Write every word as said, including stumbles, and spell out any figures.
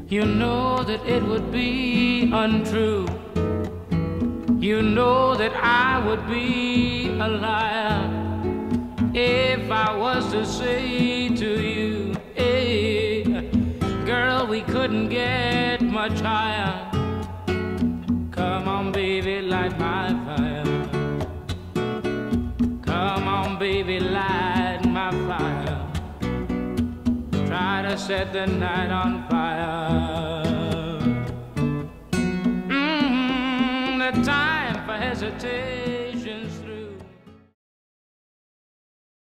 You know that it would be untrue. You know that I would be a liar if I was to say to you, hey, girl, we couldn't get much higher. Come on, baby, light my fire. Come on, baby, light my fire. Try to set the night on fire. Mm-hmm, the time for hesitation's through.